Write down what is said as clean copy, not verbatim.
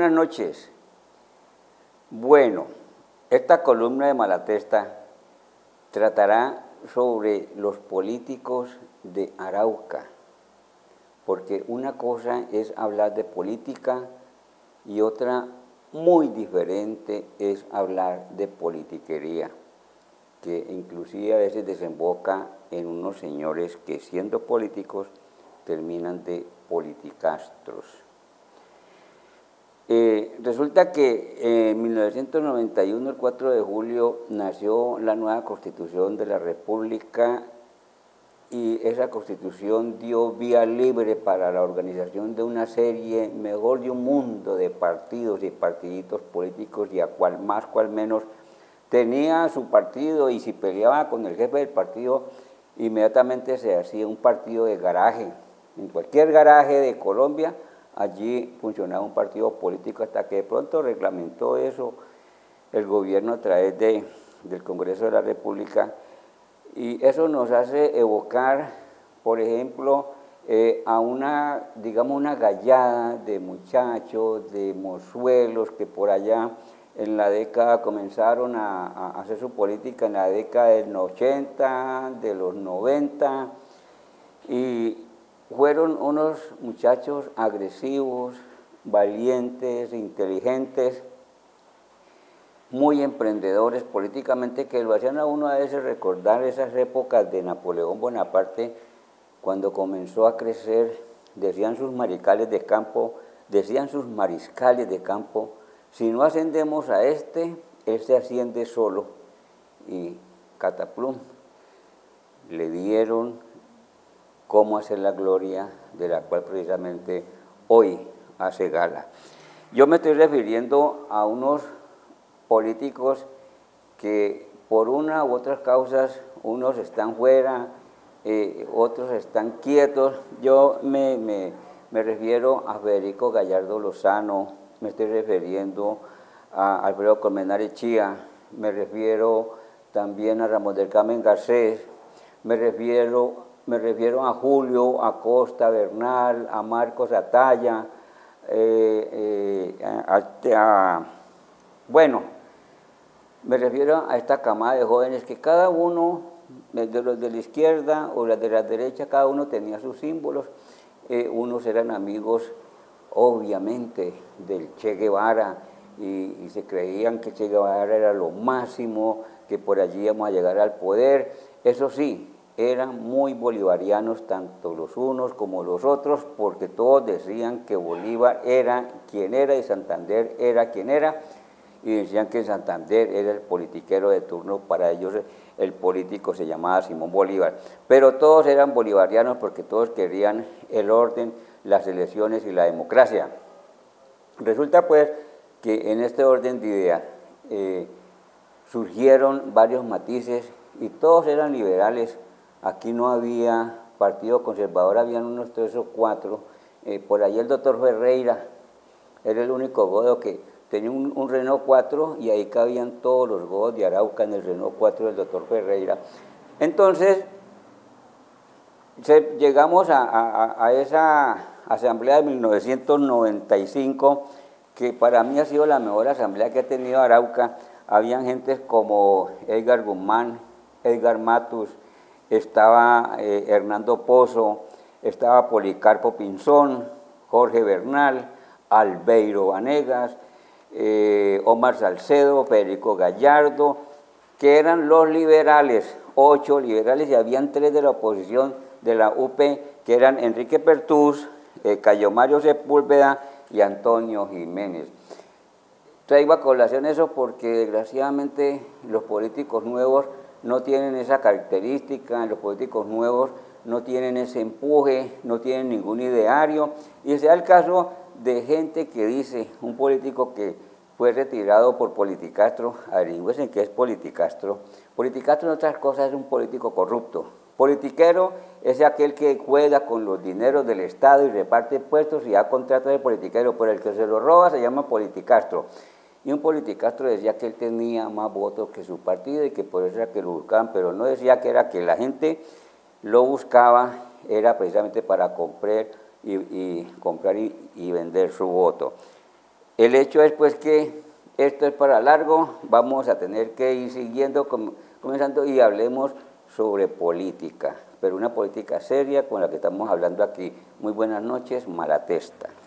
buenas noches. Bueno, esta columna de Malatesta tratará sobre los políticos de Arauca, porque una cosa es hablar de política y otra muy diferente es hablar de politiquería, que inclusive a veces desemboca en unos señores que siendo políticos terminan de politicastros. Resulta que en 1991, el 4 de julio, nació la nueva Constitución de la República y esa Constitución dio vía libre para la organización de una serie, mejor de un mundo de partidos y partiditos políticos, y a cual más, cual menos tenía su partido, y si peleaba con el jefe del partido, inmediatamente se hacía un partido de garaje. En cualquier garaje de Colombia, allí funcionaba un partido político, hasta que de pronto reglamentó eso el gobierno a través del Congreso de la República, y eso nos hace evocar, por ejemplo, a una, digamos, una gallada de muchachos, de mozuelos que por allá en la década comenzaron a hacer su política, en la década del 80, de los 90, y fueron unos muchachos agresivos, valientes, inteligentes, muy emprendedores políticamente, que lo hacían a uno a veces recordar esas épocas de Napoleón Bonaparte, cuando comenzó a crecer. Decían sus mariscales de campo, si no ascendemos a él se asciende solo, y cataplum, le dieron cómo hacer la gloria, de la cual precisamente hoy hace gala. Yo me estoy refiriendo a unos políticos que por una u otras causas, unos están fuera, otros están quietos. Yo me refiero a Federico Gallardo Lozano, me estoy refiriendo a Alfredo Colmenares Chía, me refiero también a Ramón del Carmen Garcés, me refiero a Julio Acosta Bernal, a Marcos Ataya, bueno, me refiero a esta camada de jóvenes que cada uno, de los de la izquierda o los de la derecha, cada uno tenía sus símbolos. Unos eran amigos, obviamente, del Che Guevara, y se creían que Che Guevara era lo máximo, que por allí íbamos a llegar al poder. Eso sí, eran muy bolivarianos, tanto los unos como los otros, porque todos decían que Bolívar era quien era y Santander era quien era, y decían que Santander era el politiquero de turno. Para ellos el político se llamaba Simón Bolívar, pero todos eran bolivarianos porque todos querían el orden, las elecciones y la democracia. Resulta pues que en este orden de ideas surgieron varios matices y todos eran liberales. Aquí no había partido conservador, habían unos 3 o 4, por ahí el doctor Ferreira era el único godo que tenía un Renault 4, y ahí cabían todos los godos de Arauca en el Renault 4 del doctor Ferreira. Entonces, llegamos a esa asamblea de 1995, que para mí ha sido la mejor asamblea que ha tenido Arauca. Habían gentes como Edgar Guzmán, Edgar Matus, estaba Hernando Pozo, estaba Policarpo Pinzón, Jorge Bernal, Albeiro Vanegas, Omar Salcedo, Federico Gallardo, que eran los liberales, 8 liberales, y habían 3 de la oposición de la UP, que eran Enrique Pertús, Cayo Mario Sepúlveda y Antonio Jiménez. Traigo a colación eso porque desgraciadamente los políticos nuevos no tienen esa característica, los políticos nuevos no tienen ese empuje, no tienen ningún ideario, y se da el caso de gente que dice, un político que fue retirado por politicastro, averigüen qué es politicastro. Politicastro, en otras cosas, es un político corrupto. Politiquero es aquel que juega con los dineros del Estado y reparte puestos y da contratos de politiquero, pero el que se lo roba se llama politicastro. Y un politicastro decía que él tenía más votos que su partido y que por eso era que lo buscaban, pero no decía que era que la gente lo buscaba, era precisamente para comprar y vender su voto. El hecho es pues que esto es para largo, vamos a tener que ir siguiendo, comenzando y hablemos sobre política, pero una política seria con la que estamos hablando aquí. Muy buenas noches, Malatesta.